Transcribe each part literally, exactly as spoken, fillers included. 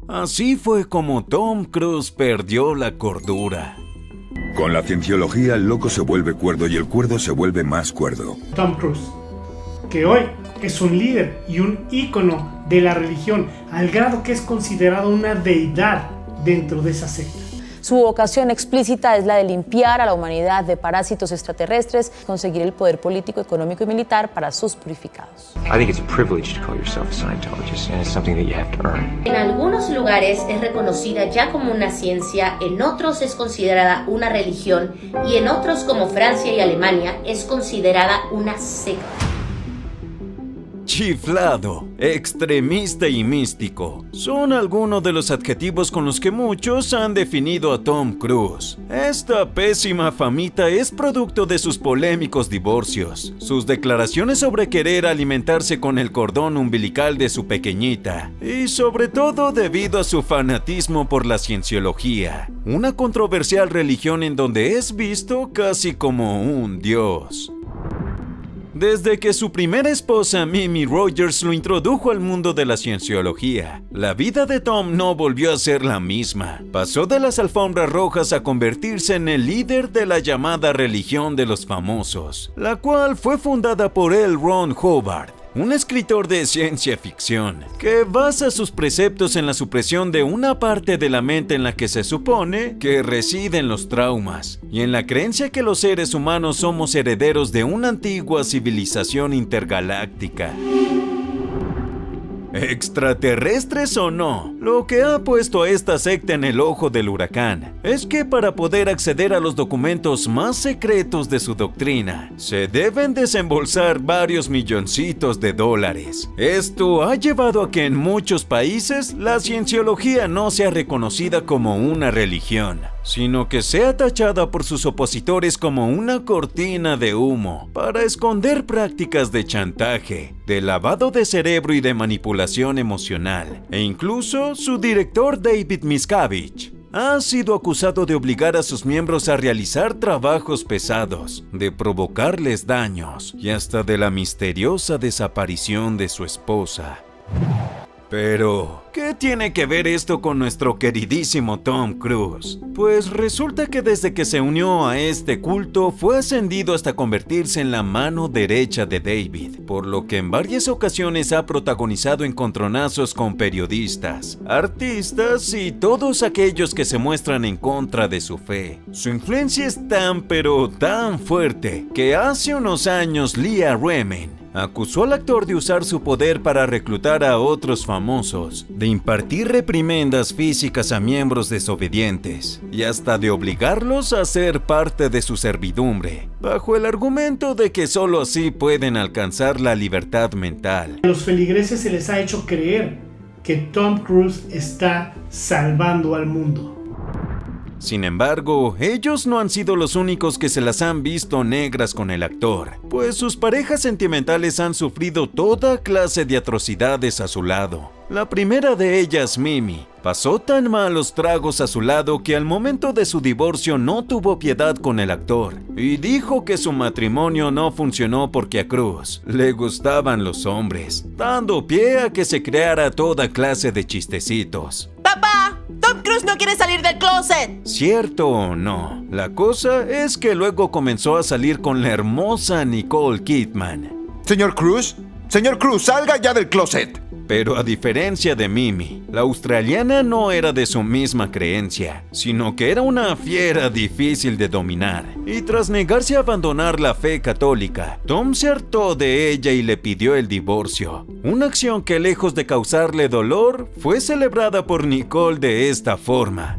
Así fue como Tom Cruise perdió la cordura. Con la cienciología, el loco se vuelve cuerdo y el cuerdo se vuelve más cuerdo. Tom Cruise, que hoy es un líder y un ícono de la religión, al grado que es considerado una deidad dentro de esa secta. Su vocación explícita es la de limpiar a la humanidad de parásitos extraterrestres, conseguir el poder político, económico y militar para sus purificados. I think it's a privilege to call yourself a Scientologist, and it's something that you have to earn. En algunos lugares es reconocida ya como una ciencia, en otros es considerada una religión y en otros, como Francia y Alemania, es considerada una secta. Chiflado, extremista y místico son algunos de los adjetivos con los que muchos han definido a Tom Cruise. Esta pésima famita es producto de sus polémicos divorcios, sus declaraciones sobre querer alimentarse con el cordón umbilical de su pequeñita y sobre todo debido a su fanatismo por la cienciología, una controversial religión en donde es visto casi como un dios. Desde que su primera esposa, Mimi Rogers, lo introdujo al mundo de la cienciología, la vida de Tom no volvió a ser la misma. Pasó de las alfombras rojas a convertirse en el líder de la llamada religión de los famosos, la cual fue fundada por L. Ron Hubbard, un escritor de ciencia ficción, que basa sus preceptos en la supresión de una parte de la mente en la que se supone que residen los traumas, y en la creencia que los seres humanos somos herederos de una antigua civilización intergaláctica. Extraterrestres o no, lo que ha puesto a esta secta en el ojo del huracán es que para poder acceder a los documentos más secretos de su doctrina, se deben desembolsar varios milloncitos de dólares. Esto ha llevado a que en muchos países la cienciología no sea reconocida como una religión, sino que sea tachada por sus opositores como una cortina de humo para esconder prácticas de chantaje, de lavado de cerebro y de manipulación emocional. E incluso su director David Miscavige ha sido acusado de obligar a sus miembros a realizar trabajos pesados, de provocarles daños y hasta de la misteriosa desaparición de su esposa. Pero, ¿qué tiene que ver esto con nuestro queridísimo Tom Cruise? Pues resulta que desde que se unió a este culto fue ascendido hasta convertirse en la mano derecha de David, por lo que en varias ocasiones ha protagonizado encontronazos con periodistas, artistas y todos aquellos que se muestran en contra de su fe. Su influencia es tan pero tan fuerte que hace unos años Leah Remini acusó al actor de usar su poder para reclutar a otros famosos, de impartir reprimendas físicas a miembros desobedientes y hasta de obligarlos a ser parte de su servidumbre, bajo el argumento de que solo así pueden alcanzar la libertad mental. A los feligreses se les ha hecho creer que Tom Cruise está salvando al mundo. Sin embargo, ellos no han sido los únicos que se las han visto negras con el actor, pues sus parejas sentimentales han sufrido toda clase de atrocidades a su lado. La primera de ellas, Mimi, pasó tan malos tragos a su lado que al momento de su divorcio no tuvo piedad con el actor y dijo que su matrimonio no funcionó porque a Cruise le gustaban los hombres, dando pie a que se creara toda clase de chistecitos. ¡Papá! ¡Tom Cruise no quiere salir del closet! ¿Cierto o no? La cosa es que luego comenzó a salir con la hermosa Nicole Kidman. Señor Cruise, señor Cruise, salga ya del closet. Pero a diferencia de Mimi, la australiana no era de su misma creencia, sino que era una fiera difícil de dominar. Y tras negarse a abandonar la fe católica, Tom se hartó de ella y le pidió el divorcio. Una acción que, lejos de causarle dolor, fue celebrada por Nicole de esta forma.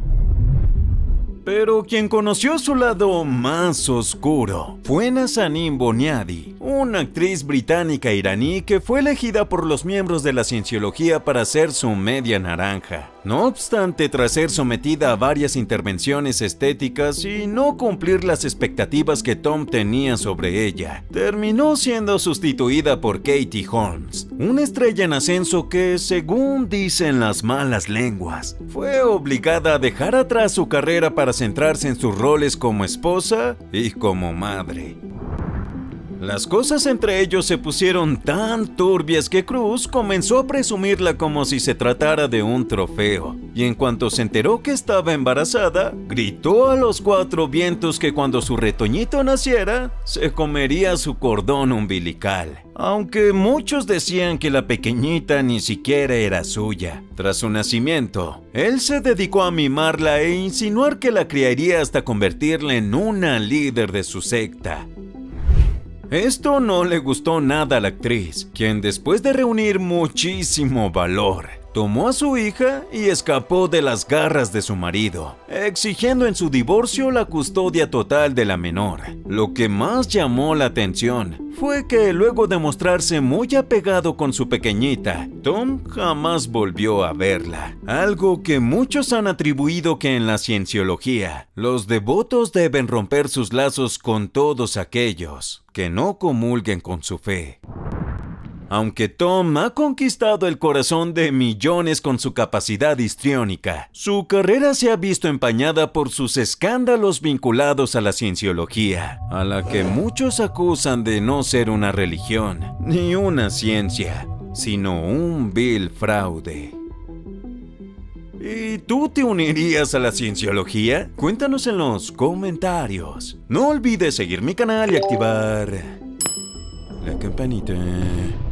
Pero quien conoció su lado más oscuro fue Nazanin Boniadi, una actriz británica iraní que fue elegida por los miembros de la cienciología para ser su media naranja. No obstante, tras ser sometida a varias intervenciones estéticas y no cumplir las expectativas que Tom tenía sobre ella, terminó siendo sustituida por Katie Holmes, una estrella en ascenso que, según dicen las malas lenguas, fue obligada a dejar atrás su carrera para centrarse en sus roles como esposa y como madre. Las cosas entre ellos se pusieron tan turbias que Cruz comenzó a presumirla como si se tratara de un trofeo, y en cuanto se enteró que estaba embarazada, gritó a los cuatro vientos que cuando su retoñito naciera, se comería su cordón umbilical. Aunque muchos decían que la pequeñita ni siquiera era suya. Tras su nacimiento, él se dedicó a mimarla e insinuar que la criaría hasta convertirla en una líder de su secta. Esto no le gustó nada a la actriz, quien después de reunir muchísimo valor, tomó a su hija y escapó de las garras de su marido, exigiendo en su divorcio la custodia total de la menor. Lo que más llamó la atención fue que luego de mostrarse muy apegado con su pequeñita, Tom jamás volvió a verla, algo que muchos han atribuido que en la cienciología, los devotos deben romper sus lazos con todos aquellos que no comulguen con su fe. Aunque Tom ha conquistado el corazón de millones con su capacidad histriónica, su carrera se ha visto empañada por sus escándalos vinculados a la cienciología, a la que muchos acusan de no ser una religión, ni una ciencia, sino un vil fraude. ¿Y tú te unirías a la cienciología? Cuéntanos en los comentarios. No olvides seguir mi canal y activar la campanita.